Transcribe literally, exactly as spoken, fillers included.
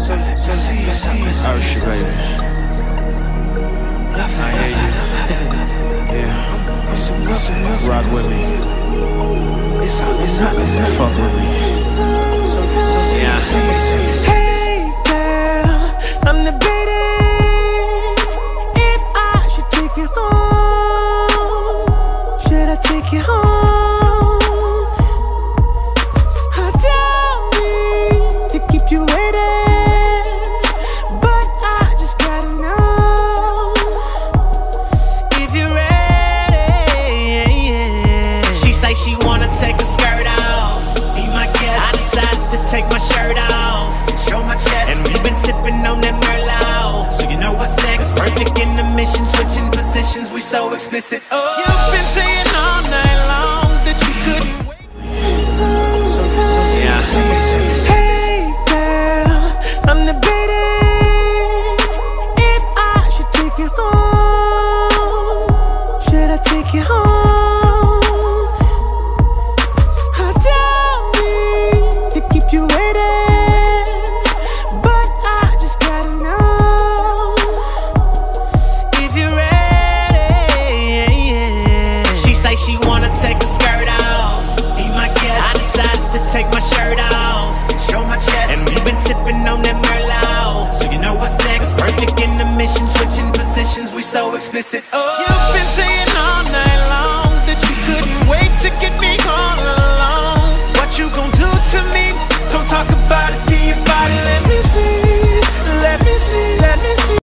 Usher, baby. I hear you. Yeah. Rock with me. Fuck with me. Yeah. Hey girl, I'm debating if I should take you home. Should I take you home? I don't mean to keep you waiting, but I just gotta know if you're ready. She say she wanna take a skirt off. Be my guest. I decided to take my shirt off, show my chest, and we've been sipping on that Merlot. So you know what's next? Perfect in the mission, switching positions. We so explicit. Oh, you've been saying all night long that you couldn't wait. Yeah. Hey girl, I'm debating if I should take you home. Should I take you home? I don't mean to keep you waiting, but I just gotta know if you're ready. She say she wanna take a skirt off. Be my guest. I decided to take my shirt off, show my chest, and we've been sipping on that Merlot. So you know what's next? Perfect in the mission, switching positions. We so explicit. Oh, you've been saying all night long that you couldn't wait to get me all alone. What you gon' do to me? Don't talk about it, be about it. Let me see.